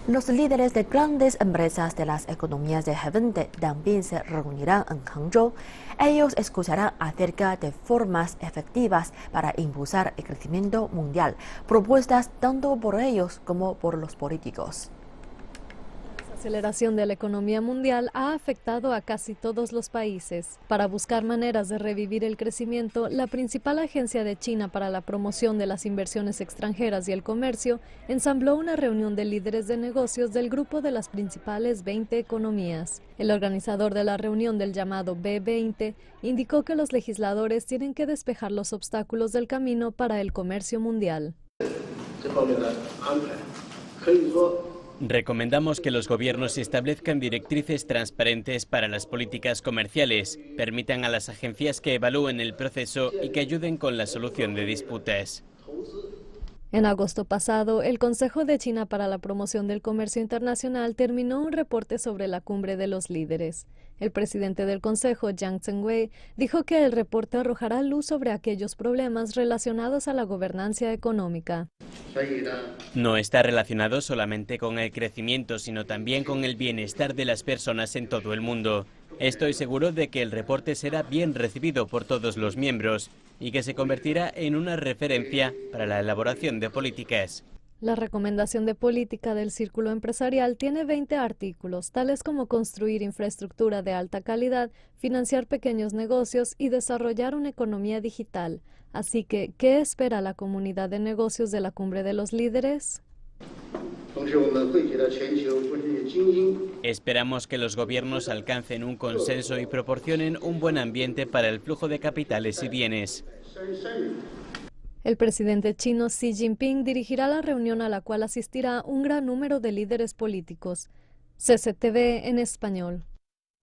Los líderes de grandes empresas de las economías de G20 también se reunirán en Hangzhou. Ellos escucharán acerca de formas efectivas para impulsar el crecimiento mundial, propuestas tanto por ellos como por los políticos. La aceleración de la economía mundial ha afectado a casi todos los países. Para buscar maneras de revivir el crecimiento, la principal agencia de China para la promoción de las inversiones extranjeras y el comercio ensambló una reunión de líderes de negocios del grupo de las principales 20 economías. El organizador de la reunión del llamado B20 indicó que los legisladores tienen que despejar los obstáculos del camino para el comercio mundial. Recomendamos que los gobiernos establezcan directrices transparentes para las políticas comerciales, permitan a las agencias que evalúen el proceso y que ayuden con la solución de disputas. En agosto pasado, el Consejo de China para la Promoción del Comercio Internacional terminó un reporte sobre la cumbre de los líderes. El presidente del Consejo, Jiang Zhengwei, dijo que el reporte arrojará luz sobre aquellos problemas relacionados a la gobernanza económica. No está relacionado solamente con el crecimiento, sino también con el bienestar de las personas en todo el mundo. Estoy seguro de que el reporte será bien recibido por todos los miembros y que se convertirá en una referencia para la elaboración de políticas. La recomendación de política del Círculo Empresarial tiene 20 artículos, tales como construir infraestructura de alta calidad, financiar pequeños negocios y desarrollar una economía digital. Así que, ¿qué espera la comunidad de negocios de la Cumbre de los Líderes? Esperamos que los gobiernos alcancen un consenso y proporcionen un buen ambiente para el flujo de capitales y bienes. El presidente chino Xi Jinping dirigirá la reunión a la cual asistirá un gran número de líderes políticos. CCTV en español.